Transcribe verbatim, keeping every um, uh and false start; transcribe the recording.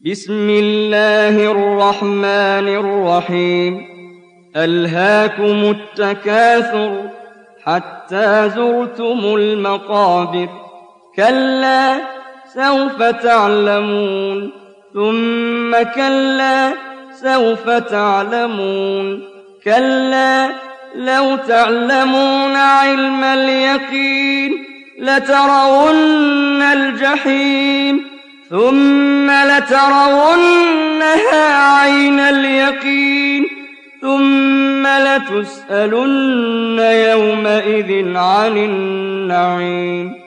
بسم الله الرحمن الرحيم ألهاكم التكاثر حتى زرتم المقابر كلا سوف تعلمون ثم كلا سوف تعلمون كلا لو تعلمون علم اليقين لترون الجحيم ثم لترونها عين اليقين ثم لتسألن يومئذ عن النعيم